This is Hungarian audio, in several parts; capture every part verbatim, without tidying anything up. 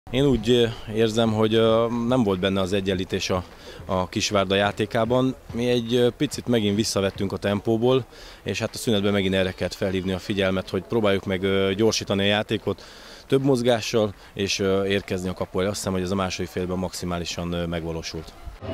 Én úgy érzem, hogy nem volt benne az egyenlítés a, a Kisvárda játékában. Mi egy picit megint visszavettünk a tempóból, és hát a szünetben megint erre kellett felhívni a figyelmet, hogy próbáljuk meg gyorsítani a játékot, több mozgással, és érkezni a kapu elé. Azt hiszem, hogy ez a második félben maximálisan megvalósult.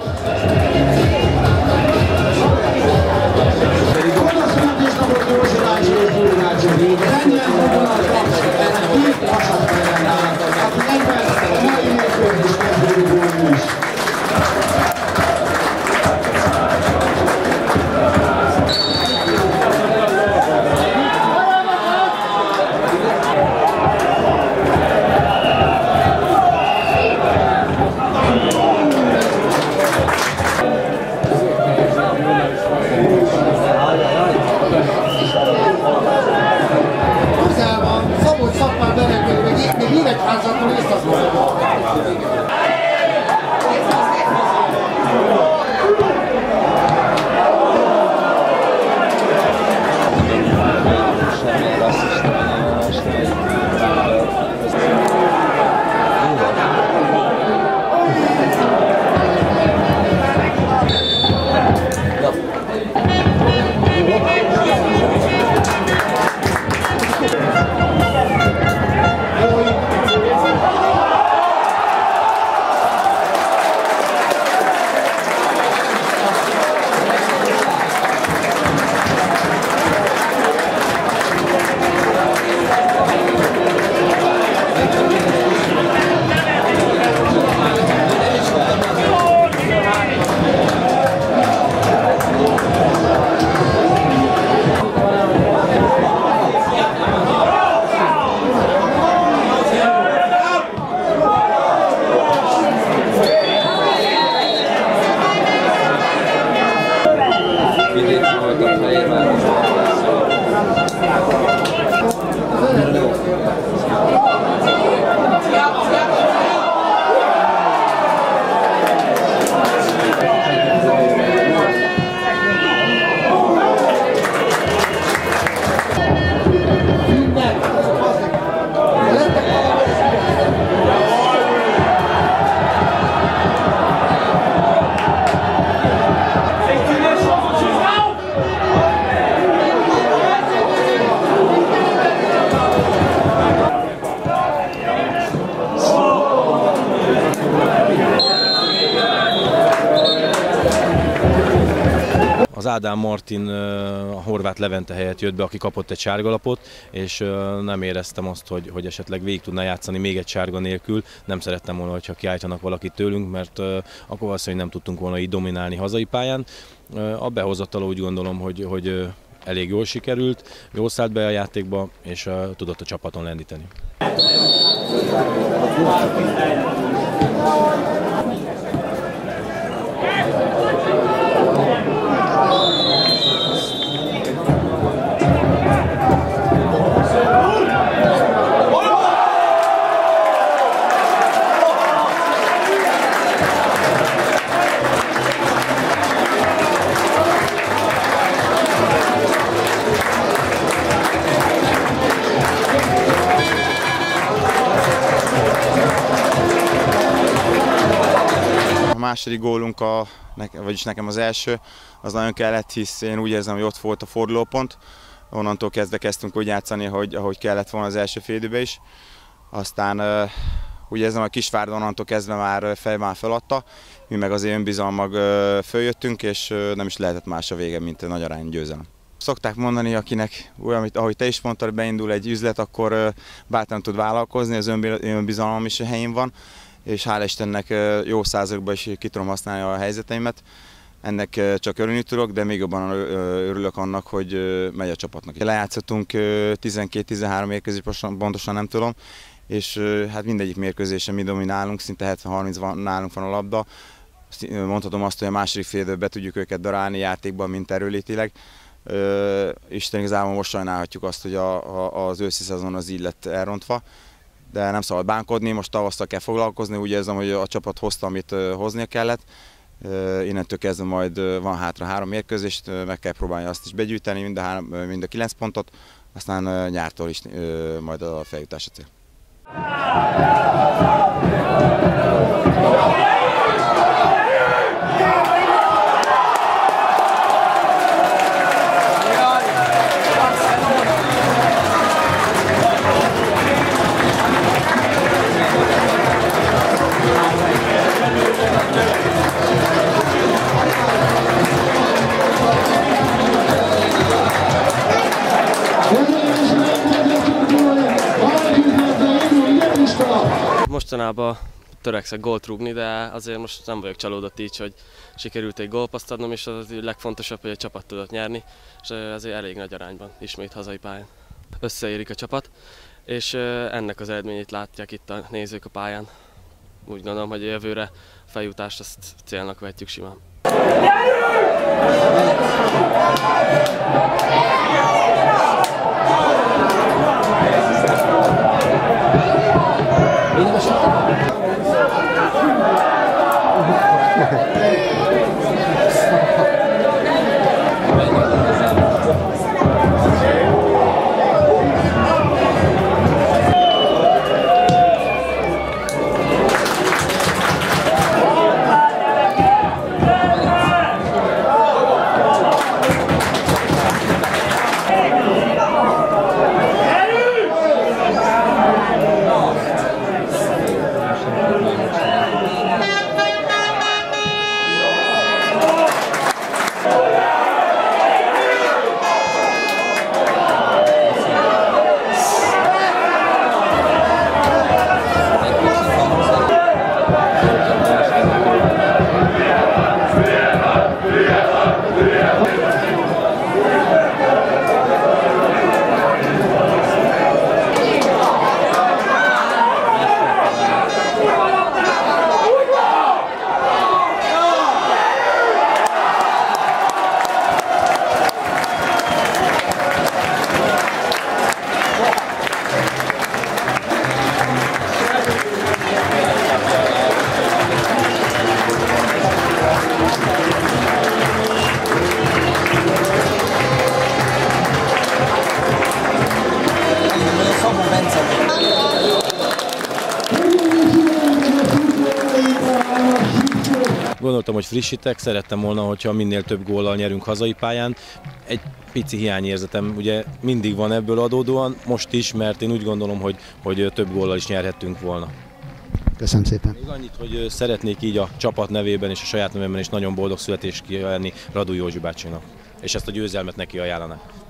Az Ádám Martin a Horváth Levente helyett jött be, aki kapott egy sárgalapot, és nem éreztem azt, hogy, hogy esetleg végig tudná játszani még egy sárga nélkül. Nem szerettem volna, hogyha kiállítanak valakit tőlünk, mert akkor valószínűleg nem tudtunk volna így dominálni hazai pályán. A behozatala úgy gondolom, hogy, hogy elég jól sikerült, jól szállt be a játékba, és tudott a csapaton lendíteni. A második gólunk, a, vagyis nekem az első, az nagyon kellett, hisz én úgy érzem, hogy ott volt a fordulópont. Onnantól kezdve kezdtünk úgy játszani, hogy, ahogy kellett volna az első fél időben is. Aztán uh, úgy érzem, hogy Kisvárda onnantól kezdve már fejben feladta, mi meg azért önbizalmag uh, följöttünk, és uh, nem is lehetett más a vége, mint nagy arányú győzelem. Szokták mondani, akinek, amit, ahogy te is mondtad, hogy beindul egy üzlet, akkor uh, bátran tud vállalkozni, az önbizalom is a helyén van, és hál' Istennek jó százalékban is ki tudom használni a helyzeteimet. Ennek csak örülni tudok, de még jobban örülök annak, hogy megy a csapatnak. Lejátszottunk tizenkét-tizenhárom mérkőzést, pontosan nem tudom, és hát mindegyik mérkőzésen mi dominálunk, szinte hetven harminc van, nálunk van a labda. Mondhatom azt, hogy a második fél időben be tudjuk őket darálni játékban, mint erőlétileg. Isten igazából most sajnálhatjuk azt, hogy a, a, az őszi szezon az így lett elrontva. De nem szabad bánkodni, most tavasszal kell foglalkozni, úgy érzem, hogy a csapat hozta, amit hoznia kellett. Innentől kezdve majd van hátra három mérkőzést, meg kell próbálni azt is begyűjteni, mind a, három, mind a kilenc pontot, aztán nyártól is majd a feljutás a cél. Mostanában törekszek gólt rúgni, de azért most nem vagyok csalódott így, hogy sikerült egy gólpasszt adnom, és az a legfontosabb, hogy a csapat tudott nyerni, és azért elég nagy arányban, ismét hazai pályán. Összeérik a csapat, és ennek az eredményét látják itt a nézők a pályán. Úgy gondolom, hogy a jövőre a feljutást azt célnak vehetjük simán. Gondoltam, hogy frissítek, szerettem volna, hogyha minél több góllal nyerünk hazai pályán. Egy pici hiányérzetem ugye mindig van ebből adódóan, most is, mert én úgy gondolom, hogy, hogy több góllal is nyerhettünk volna. Köszönöm szépen. Még annyit, hogy szeretnék így a csapat nevében és a saját nevemben is nagyon boldog születést kívánni Radúj Józsi bácsinak, és ezt a győzelmet neki ajánlanak.